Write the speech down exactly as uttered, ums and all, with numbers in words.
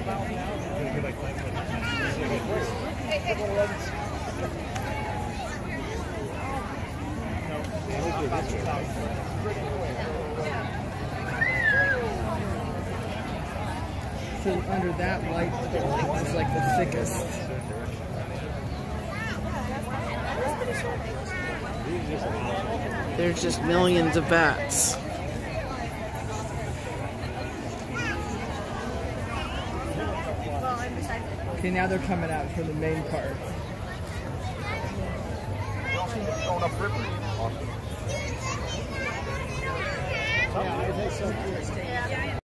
So under that light pole is like the thickest. There's just millions of bats. Okay, now they're coming out for the main part. Yeah, I think so too.